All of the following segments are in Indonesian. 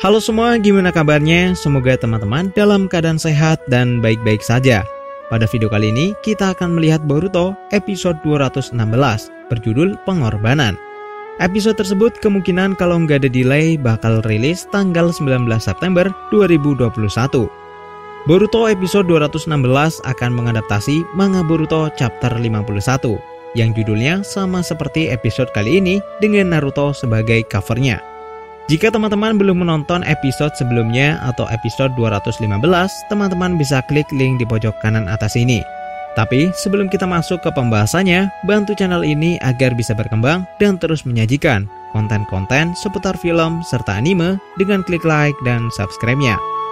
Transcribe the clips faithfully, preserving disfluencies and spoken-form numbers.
Halo semua, gimana kabarnya? Semoga teman-teman dalam keadaan sehat dan baik-baik saja. Pada video kali ini, kita akan melihat Boruto episode dua ratus enam belas, berjudul Pengorbanan. Episode tersebut kemungkinan kalau nggak ada delay bakal rilis tanggal sembilan belas September dua ribu dua puluh satu. Boruto episode dua ratus enam belas akan mengadaptasi manga Boruto chapter lima puluh satu, yang judulnya sama seperti episode kali ini dengan Naruto sebagai covernya. Jika teman-teman belum menonton episode sebelumnya atau episode dua ratus lima belas, teman-teman bisa klik link di pojok kanan atas ini. Tapi sebelum kita masuk ke pembahasannya, bantu channel ini agar bisa berkembang dan terus menyajikan konten-konten seputar film serta anime dengan klik like dan subscribe-nya.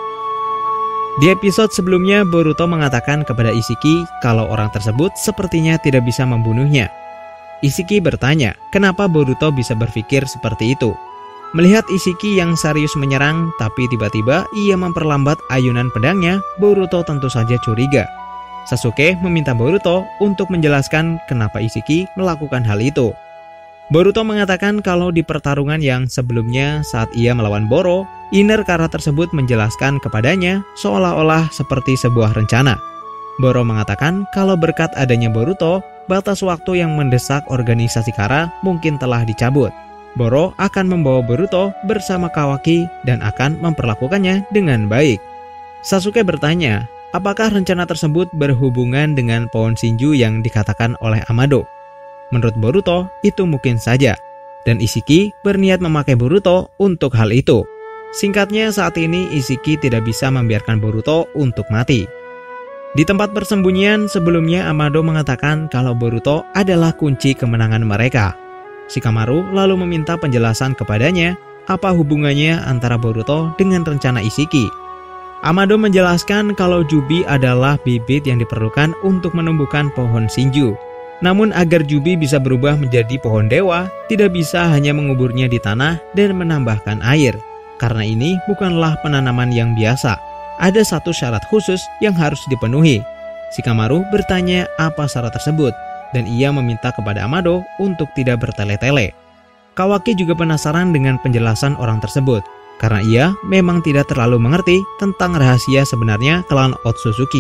Di episode sebelumnya, Boruto mengatakan kepada Isshiki kalau orang tersebut sepertinya tidak bisa membunuhnya. Isshiki bertanya, kenapa Boruto bisa berpikir seperti itu? Melihat Isshiki yang serius menyerang, tapi tiba-tiba ia memperlambat ayunan pedangnya, Boruto tentu saja curiga. Sasuke meminta Boruto untuk menjelaskan kenapa Isshiki melakukan hal itu. Boruto mengatakan kalau di pertarungan yang sebelumnya saat ia melawan Boro, inner Kara tersebut menjelaskan kepadanya seolah-olah seperti sebuah rencana. Boro mengatakan kalau berkat adanya Boruto, batas waktu yang mendesak organisasi Kara mungkin telah dicabut. Boro akan membawa Boruto bersama Kawaki dan akan memperlakukannya dengan baik. Sasuke bertanya, apakah rencana tersebut berhubungan dengan pohon Shinju yang dikatakan oleh Amado? Menurut Boruto, itu mungkin saja. Dan Isshiki berniat memakai Boruto untuk hal itu. Singkatnya, saat ini Isshiki tidak bisa membiarkan Boruto untuk mati. Di tempat persembunyian sebelumnya, Amado mengatakan kalau Boruto adalah kunci kemenangan mereka. Shikamaru lalu meminta penjelasan kepadanya apa hubungannya antara Boruto dengan rencana Isshiki. Amado menjelaskan kalau Jubi adalah bibit yang diperlukan untuk menumbuhkan pohon Shinju. Namun agar Jubi bisa berubah menjadi pohon dewa, tidak bisa hanya menguburnya di tanah dan menambahkan air. Karena ini bukanlah penanaman yang biasa. Ada satu syarat khusus yang harus dipenuhi. Shikamaru bertanya apa syarat tersebut, dan ia meminta kepada Amado untuk tidak bertele-tele. Kawaki juga penasaran dengan penjelasan orang tersebut, karena ia memang tidak terlalu mengerti tentang rahasia sebenarnya klan Otsutsuki.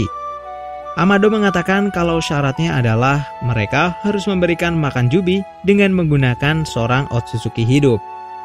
Amado mengatakan kalau syaratnya adalah mereka harus memberikan makan Jubi dengan menggunakan seorang Otsutsuki hidup.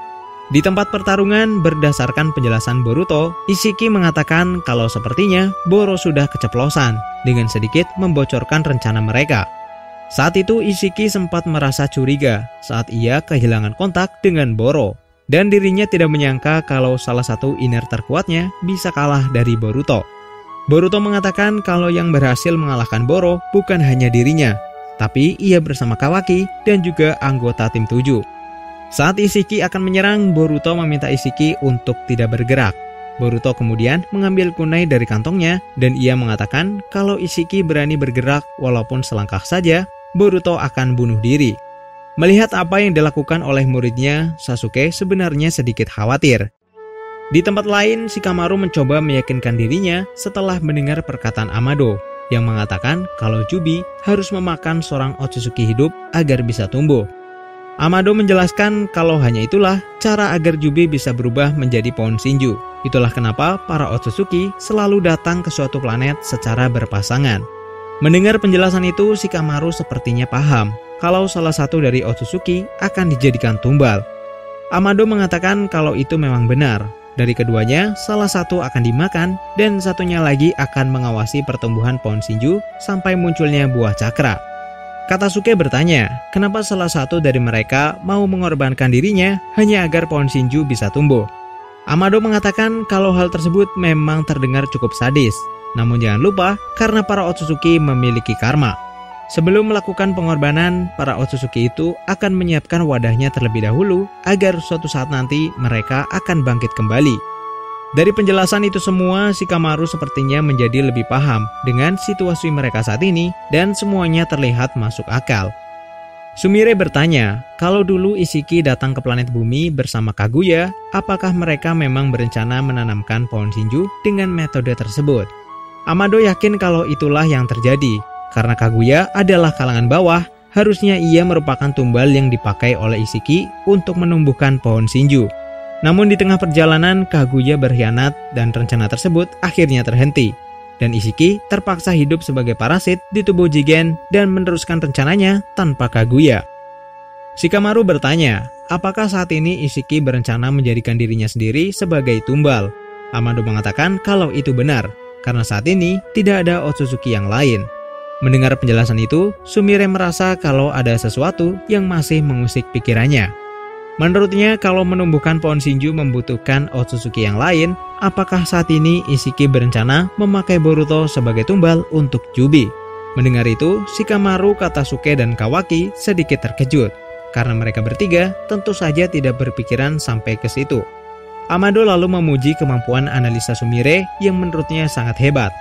Di tempat pertarungan, berdasarkan penjelasan Boruto, Isshiki mengatakan kalau sepertinya Boro sudah keceplosan dengan sedikit membocorkan rencana mereka. Saat itu Isshiki sempat merasa curiga saat ia kehilangan kontak dengan Boro, dan dirinya tidak menyangka kalau salah satu inner terkuatnya bisa kalah dari Boruto. Boruto mengatakan kalau yang berhasil mengalahkan Boro bukan hanya dirinya, tapi ia bersama Kawaki dan juga anggota tim tujuh. Saat Isshiki akan menyerang, Boruto meminta Isshiki untuk tidak bergerak. Boruto kemudian mengambil kunai dari kantongnya dan ia mengatakan kalau Isshiki berani bergerak walaupun selangkah saja, Boruto akan bunuh diri. Melihat apa yang dilakukan oleh muridnya, Sasuke sebenarnya sedikit khawatir. Di tempat lain, Shikamaru mencoba meyakinkan dirinya setelah mendengar perkataan Amado yang mengatakan kalau Jubi harus memakan seorang Otsutsuki hidup agar bisa tumbuh. Amado menjelaskan kalau hanya itulah cara agar Jubi bisa berubah menjadi pohon Shinju. Itulah kenapa para Otsutsuki selalu datang ke suatu planet secara berpasangan. Mendengar penjelasan itu, Shikamaru sepertinya paham kalau salah satu dari Otsutsuki akan dijadikan tumbal. Amado mengatakan kalau itu memang benar. Dari keduanya, salah satu akan dimakan dan satunya lagi akan mengawasi pertumbuhan pohon Shinju sampai munculnya buah cakra. Katasuke bertanya, kenapa salah satu dari mereka mau mengorbankan dirinya hanya agar pohon Shinju bisa tumbuh. Amado mengatakan kalau hal tersebut memang terdengar cukup sadis. Namun jangan lupa, karena para Otsutsuki memiliki karma. Sebelum melakukan pengorbanan, para Otsutsuki itu akan menyiapkan wadahnya terlebih dahulu agar suatu saat nanti mereka akan bangkit kembali. Dari penjelasan itu semua, Shikamaru sepertinya menjadi lebih paham dengan situasi mereka saat ini dan semuanya terlihat masuk akal. Sumire bertanya, kalau dulu Isshiki datang ke planet bumi bersama Kaguya, apakah mereka memang berencana menanamkan pohon Shinju dengan metode tersebut? Amado yakin kalau itulah yang terjadi, karena Kaguya adalah kalangan bawah, harusnya ia merupakan tumbal yang dipakai oleh Isshiki untuk menumbuhkan pohon Shinju. Namun di tengah perjalanan, Kaguya berkhianat dan rencana tersebut akhirnya terhenti. Dan Isshiki terpaksa hidup sebagai parasit di tubuh Jigen dan meneruskan rencananya tanpa Kaguya. Shikamaru bertanya, apakah saat ini Isshiki berencana menjadikan dirinya sendiri sebagai tumbal? Amado mengatakan kalau itu benar, karena saat ini tidak ada Otsutsuki yang lain. Mendengar penjelasan itu, Sumire merasa kalau ada sesuatu yang masih mengusik pikirannya. Menurutnya, kalau menumbuhkan pohon Shinju membutuhkan Otsutsuki yang lain, apakah saat ini Isshiki berencana memakai Boruto sebagai tumbal untuk Kyuubi? Mendengar itu, Shikamaru, Katasuke, dan Kawaki sedikit terkejut, karena mereka bertiga tentu saja tidak berpikiran sampai ke situ. Amado lalu memuji kemampuan analisa Sumire yang menurutnya sangat hebat.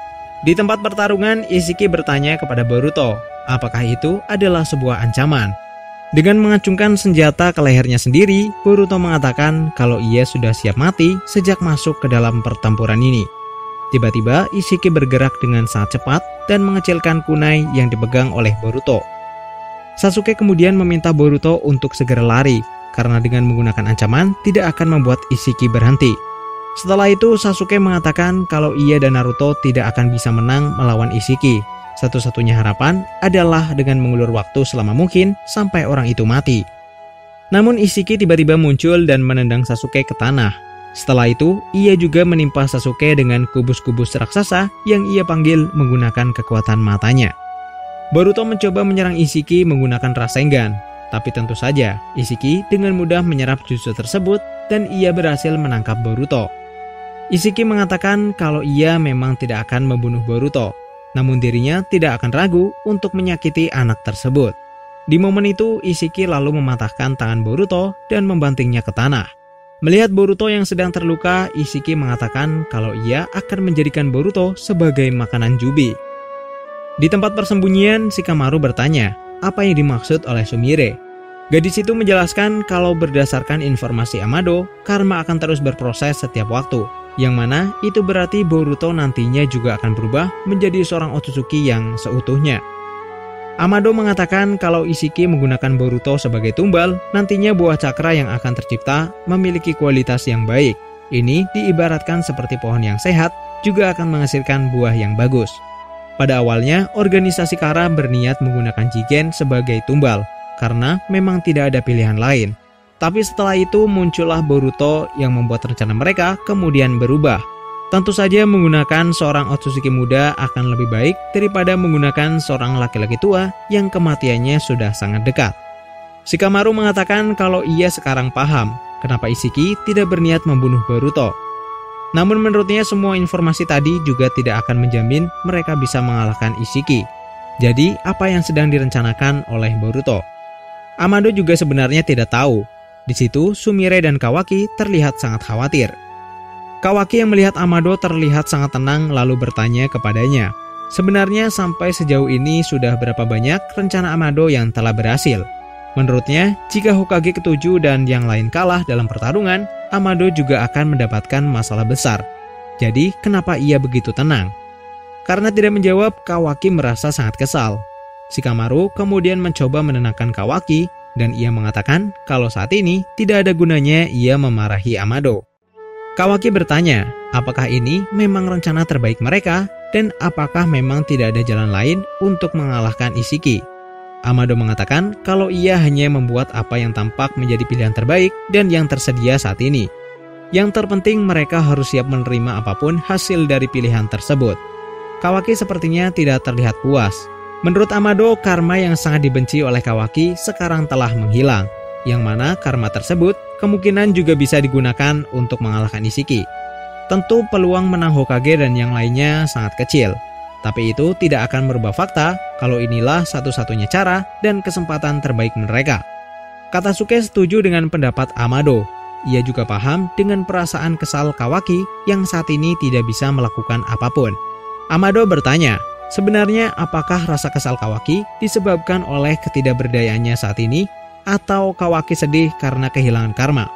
Di tempat pertarungan, Isshiki bertanya kepada Boruto, apakah itu adalah sebuah ancaman? Dengan mengacungkan senjata ke lehernya sendiri, Boruto mengatakan kalau ia sudah siap mati sejak masuk ke dalam pertempuran ini. Tiba-tiba, Isshiki bergerak dengan sangat cepat dan mengecilkan kunai yang dipegang oleh Boruto. Sasuke kemudian meminta Boruto untuk segera lari, karena dengan menggunakan ancaman tidak akan membuat Isshiki berhenti. Setelah itu, Sasuke mengatakan kalau ia dan Naruto tidak akan bisa menang melawan Isshiki. Satu-satunya harapan adalah dengan mengulur waktu selama mungkin sampai orang itu mati. Namun Isshiki tiba-tiba muncul dan menendang Sasuke ke tanah. Setelah itu, ia juga menimpa Sasuke dengan kubus-kubus raksasa yang ia panggil menggunakan kekuatan matanya. Boruto mencoba menyerang Isshiki menggunakan Rasengan, tapi tentu saja Isshiki dengan mudah menyerap jutsu tersebut dan ia berhasil menangkap Boruto. Isshiki mengatakan kalau ia memang tidak akan membunuh Boruto, namun dirinya tidak akan ragu untuk menyakiti anak tersebut. Di momen itu, Isshiki lalu mematahkan tangan Boruto dan membantingnya ke tanah. Melihat Boruto yang sedang terluka, Isshiki mengatakan kalau ia akan menjadikan Boruto sebagai makanan Jubi. Di tempat persembunyian, Shikamaru bertanya, apa yang dimaksud oleh Sumire? Gadis itu menjelaskan kalau berdasarkan informasi Amado, karma akan terus berproses setiap waktu, yang mana itu berarti Boruto nantinya juga akan berubah menjadi seorang Otsutsuki yang seutuhnya. Amado mengatakan kalau Isshiki menggunakan Boruto sebagai tumbal, nantinya buah cakra yang akan tercipta memiliki kualitas yang baik. Ini diibaratkan seperti pohon yang sehat, juga akan menghasilkan buah yang bagus. Pada awalnya, organisasi Kara berniat menggunakan Jigen sebagai tumbal, karena memang tidak ada pilihan lain. Tapi setelah itu muncullah Boruto yang membuat rencana mereka kemudian berubah. Tentu saja menggunakan seorang Otsutsuki muda akan lebih baik daripada menggunakan seorang laki-laki tua yang kematiannya sudah sangat dekat. Shikamaru mengatakan kalau ia sekarang paham kenapa Isshiki tidak berniat membunuh Boruto. Namun menurutnya semua informasi tadi juga tidak akan menjamin mereka bisa mengalahkan Isshiki. Jadi apa yang sedang direncanakan oleh Boruto? Amado juga sebenarnya tidak tahu. Di situ, Sumire dan Kawaki terlihat sangat khawatir. Kawaki yang melihat Amado terlihat sangat tenang lalu bertanya kepadanya, sebenarnya sampai sejauh ini sudah berapa banyak rencana Amado yang telah berhasil? Menurutnya, jika Hokage ketujuh dan yang lain kalah dalam pertarungan, Amado juga akan mendapatkan masalah besar. Jadi, kenapa ia begitu tenang? Karena tidak menjawab, Kawaki merasa sangat kesal. Shikamaru kemudian mencoba menenangkan Kawaki, dan ia mengatakan kalau saat ini tidak ada gunanya ia memarahi Amado. Kawaki bertanya, apakah ini memang rencana terbaik mereka dan apakah memang tidak ada jalan lain untuk mengalahkan Isshiki? Amado mengatakan kalau ia hanya membuat apa yang tampak menjadi pilihan terbaik dan yang tersedia saat ini. Yang terpenting mereka harus siap menerima apapun hasil dari pilihan tersebut. Kawaki sepertinya tidak terlihat puas. Menurut Amado, karma yang sangat dibenci oleh Kawaki sekarang telah menghilang, yang mana karma tersebut kemungkinan juga bisa digunakan untuk mengalahkan Isshiki. Tentu peluang menang Hokage dan yang lainnya sangat kecil, tapi itu tidak akan merubah fakta kalau inilah satu-satunya cara dan kesempatan terbaik mereka. Katasuke setuju dengan pendapat Amado. Ia juga paham dengan perasaan kesal Kawaki yang saat ini tidak bisa melakukan apapun. Amado bertanya, sebenarnya apakah rasa kesal Kawaki disebabkan oleh ketidakberdayaannya saat ini atau Kawaki sedih karena kehilangan karma?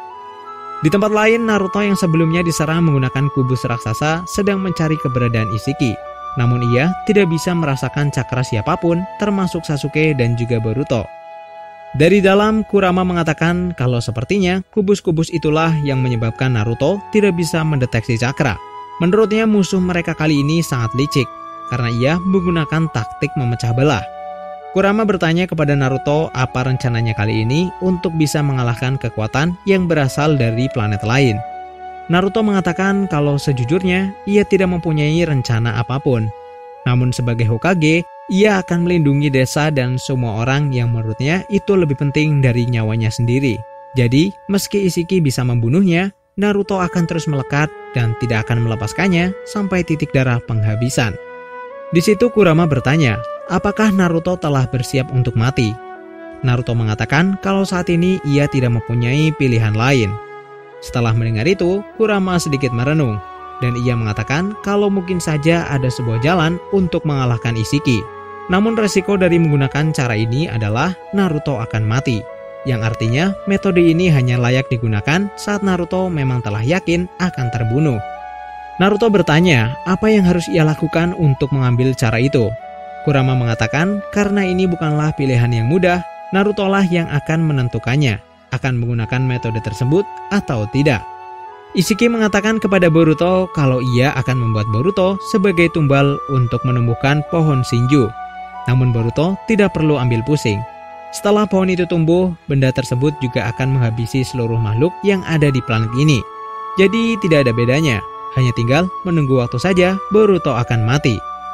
Di tempat lain, Naruto yang sebelumnya diserang menggunakan kubus raksasa sedang mencari keberadaan Isshiki. Namun ia tidak bisa merasakan cakra siapapun termasuk Sasuke dan juga Boruto. Dari dalam, Kurama mengatakan kalau sepertinya kubus-kubus itulah yang menyebabkan Naruto tidak bisa mendeteksi cakra. Menurutnya musuh mereka kali ini sangat licik, karena ia menggunakan taktik memecah belah. Kurama bertanya kepada Naruto apa rencananya kali ini untuk bisa mengalahkan kekuatan yang berasal dari planet lain. Naruto mengatakan kalau sejujurnya ia tidak mempunyai rencana apapun. Namun sebagai Hokage, ia akan melindungi desa dan semua orang yang menurutnya itu lebih penting dari nyawanya sendiri. Jadi, meski Ishiki bisa membunuhnya, Naruto akan terus melekat dan tidak akan melepaskannya sampai titik darah penghabisan. Di situ Kurama bertanya, apakah Naruto telah bersiap untuk mati? Naruto mengatakan kalau saat ini ia tidak mempunyai pilihan lain. Setelah mendengar itu, Kurama sedikit merenung, dan ia mengatakan kalau mungkin saja ada sebuah jalan untuk mengalahkan Ishiki. Namun resiko dari menggunakan cara ini adalah Naruto akan mati, yang artinya metode ini hanya layak digunakan saat Naruto memang telah yakin akan terbunuh. Naruto bertanya apa yang harus ia lakukan untuk mengambil cara itu. Kurama mengatakan karena ini bukanlah pilihan yang mudah, Naruto lah yang akan menentukannya, akan menggunakan metode tersebut atau tidak. Ishiki mengatakan kepada Boruto kalau ia akan membuat Boruto sebagai tumbal untuk menumbuhkan pohon Shinju. Namun Boruto tidak perlu ambil pusing. Setelah pohon itu tumbuh, benda tersebut juga akan menghabisi seluruh makhluk yang ada di planet ini. Jadi tidak ada bedanya, hanya tinggal menunggu waktu saja Boruto akan mati.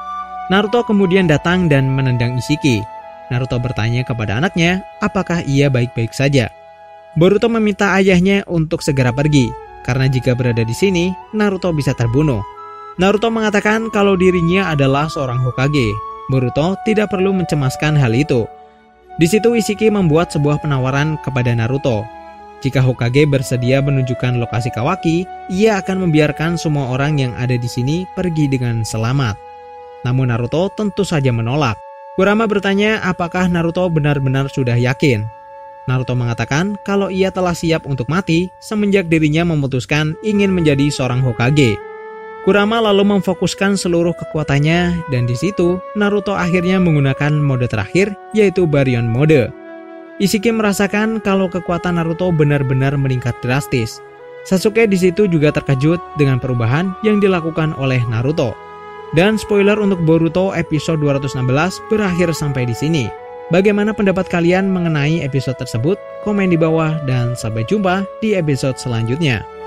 Naruto kemudian datang dan menendang Ishiki. Naruto bertanya kepada anaknya apakah ia baik-baik saja. Boruto meminta ayahnya untuk segera pergi, karena jika berada di sini, Naruto bisa terbunuh. Naruto mengatakan kalau dirinya adalah seorang Hokage. Boruto tidak perlu mencemaskan hal itu. Di situ Ishiki membuat sebuah penawaran kepada Naruto. Jika Hokage bersedia menunjukkan lokasi Kawaki, ia akan membiarkan semua orang yang ada di sini pergi dengan selamat. Namun Naruto tentu saja menolak. Kurama bertanya apakah Naruto benar-benar sudah yakin. Naruto mengatakan kalau ia telah siap untuk mati semenjak dirinya memutuskan ingin menjadi seorang Hokage. Kurama lalu memfokuskan seluruh kekuatannya dan di situ Naruto akhirnya menggunakan mode terakhir yaitu Baryon Mode. Ishiki merasakan kalau kekuatan Naruto benar-benar meningkat drastis. Sasuke di situ juga terkejut dengan perubahan yang dilakukan oleh Naruto. Dan spoiler untuk Boruto episode dua ratus enam belas berakhir sampai di sini. Bagaimana pendapat kalian mengenai episode tersebut? Komen di bawah dan sampai jumpa di episode selanjutnya.